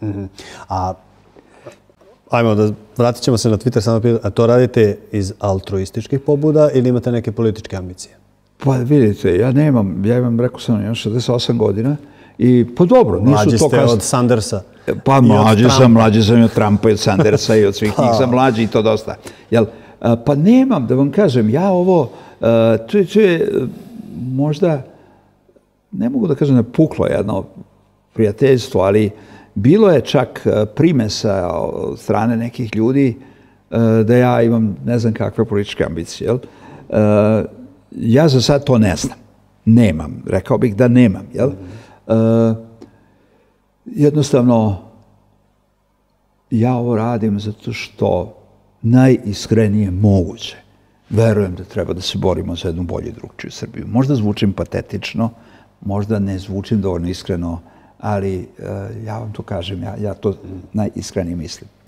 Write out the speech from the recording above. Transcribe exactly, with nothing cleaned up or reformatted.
A ajmo da vratit ćemo se na Twitter, samo pitati, a to radite iz altruističkih pobuda ili imate neke političke ambicije? Pa vidite, ja nemam, ja imam, rekao sam, imam šezdeset osam godina i pa dobro, nisu to... Mlađi ste od Sandersa. Pa mlađi sam, mlađi sam i od Trumpa i od Sandersa i od svih njih sam mlađi i to dosta. Jel, pa nemam, da vam kažem, ja ovo, to je, to je možda, ne mogu da kažem da je puklo jedno prijateljstvo, ali bilo je čak primesa od strane nekih ljudi da ja imam ne znam kakve političke ambicije. Jel? Ja za sad to ne znam. Nemam. Rekao bih da nemam. Jel? Jednostavno, ja ovo radim zato što najiskrenije moguće verujem da treba da se borimo za jednu bolju i drugčiju Srbiju. Možda zvučim patetično, možda ne zvučim dovoljno iskreno, ali ja vam to kažem, ja to najiskrenije mislim.